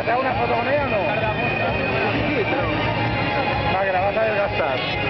¿te hago una foto con ella o no? Sí, pero... Va, que la vas a desgastar.